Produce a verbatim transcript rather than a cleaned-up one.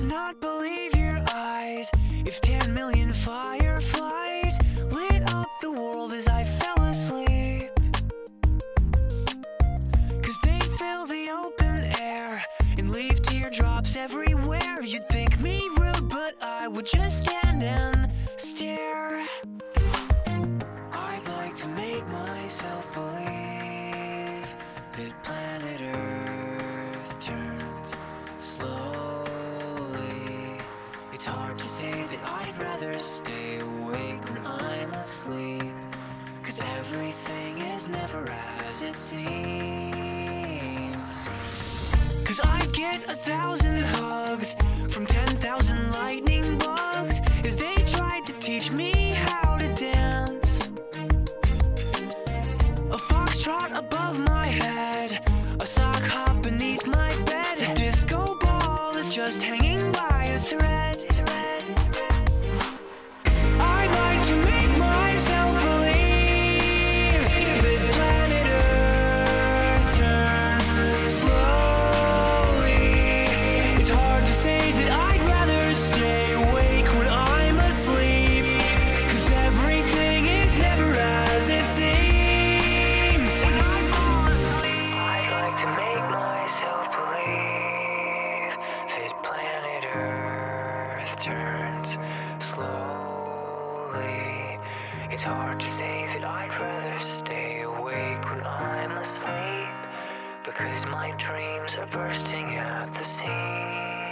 not believe your eyes if ten million fireflies lit up the world as I fell asleep. Cause they fill the open air and leave teardrops everywhere. You'd think me rude, but I would just stand and stare. I'd like to make myself believe that planet Earth turns slowly. It's hard to say that I'd rather stay awake when I'm asleep, cause everything is never as it seems. Cause I'd get a thousand hugs from ten thousand lightning bugs as they tried to teach me how to dance. A foxtrot above my head, a sock hop beneath my bed, a disco ball is just hanging by a thread. I'd like to make myself believe that planet Earth turns slowly. It's hard to say that I'd rather stay awake when I'm asleep, cause everything is never as it seems. I'd like to make myself believe that planet Earth turns slowly. It's hard to say that I'd rather stay awake when I'm asleep, because my dreams are bursting at the seams.